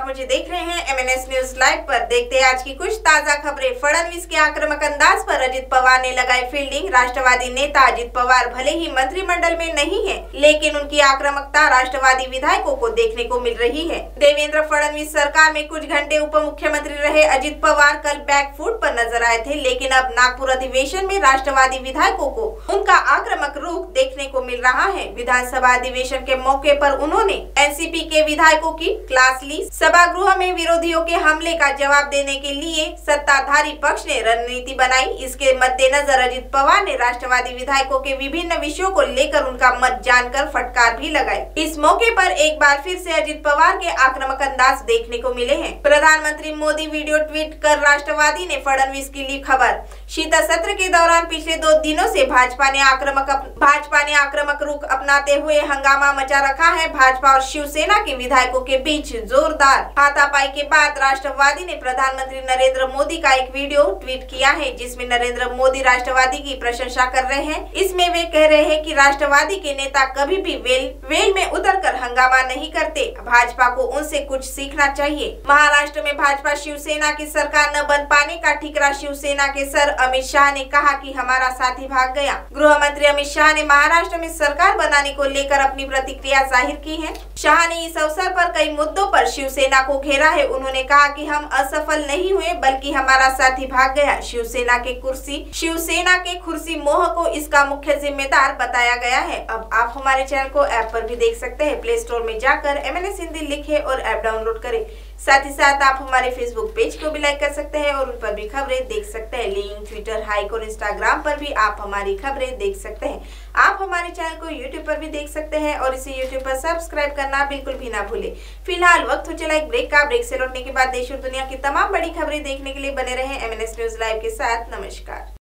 आप मुझे देख रहे हैं एमएनएस न्यूज लाइव पर। देखते हैं आज की कुछ ताजा खबरें। फडणवीस के आक्रामक अंदाज पर अजित पवार ने लगाई फील्डिंग। राष्ट्रवादी नेता अजित पवार भले ही मंत्रिमंडल में नहीं है, लेकिन उनकी आक्रामकता राष्ट्रवादी विधायकों को देखने को मिल रही है। देवेंद्र फडणवीस सरकार में कुछ घंटे उप मुख्यमंत्री रहे अजित पवार कल बैकफुट पर नजर आए थे, लेकिन अब नागपुर अधिवेशन में राष्ट्रवादी विधायकों को उनका आक्रामक रूप देखने को मिल रहा है। विधानसभा अधिवेशन के मौके पर उन्होंने एनसीपी के विधायकों की क्लास ली। सभागृह में विरोधियों के हमले का जवाब देने के लिए सत्ताधारी पक्ष ने रणनीति बनाई। इसके मद्देनजर अजित पवार ने राष्ट्रवादी विधायकों के विभिन्न विषयों को लेकर उनका मत जानकर फटकार भी लगाई। इस मौके पर एक बार फिर से अजित पवार के आक्रामक अंदाज देखने को मिले हैं। प्रधानमंत्री मोदी वीडियो ट्वीट कर राष्ट्रवादी ने फडणवीस की ली खबर। शीतल सत्र के दौरान पिछले 2 दिनों से भाजपा ने आक्रामक रुख अपनाते हुए हंगामा मचा रखा है। भाजपा और शिवसेना के विधायकों के बीच जोरदार हाथापाई के बाद राष्ट्रवादी ने प्रधानमंत्री नरेंद्र मोदी का एक वीडियो ट्वीट किया है, जिसमें नरेंद्र मोदी राष्ट्रवादी की प्रशंसा कर रहे हैं। इसमें वे कह रहे हैं कि राष्ट्रवादी के नेता कभी भी वेल में उतरकर हंगामा नहीं करते। भाजपा को उनसे कुछ सीखना चाहिए। महाराष्ट्र में भाजपा शिवसेना की सरकार न बन पाने का ठिकरा शिवसेना के सर अमित शाह ने कहा कि हमारा साथी भाग गया। गृह मंत्री अमित शाह ने महाराष्ट्र में सरकार बनाने को लेकर अपनी प्रतिक्रिया जाहिर की है। शाह ने इस अवसर पर कई मुद्दों पर शिवसेना को घेरा है। उन्होंने कहा कि हम असफल नहीं हुए, बल्कि हमारा साथी भाग गया। शिवसेना के कुर्सी मोह को इसका मुख्य जिम्मेदार बताया गया है। अब आप हमारे चैनल को ऐप पर भी देख सकते हैं। प्ले स्टोर में जाकर एमएनएस हिंदी लिखे और ऐप डाउनलोड करें। साथ ही साथ आप हमारे फेसबुक पेज को भी लाइक कर सकते हैं और उन पर भी खबरें देख सकते हैं। लिंक, ट्विटर, हाइक और इंस्टाग्राम पर भी आप हमारी खबरें देख सकते हैं। आप हमारे चैनल को यूट्यूब पर भी देख सकते हैं और इसे यूट्यूब पर सब्सक्राइब करना बिल्कुल भी ना भूले। फिलहाल वक्त हो चला एक ब्रेक का। ब्रेक से लौटने के बाद देश और दुनिया की तमाम बड़ी खबरें देखने के लिए बने रहे एमएनएस न्यूज लाइव के साथ। नमस्कार।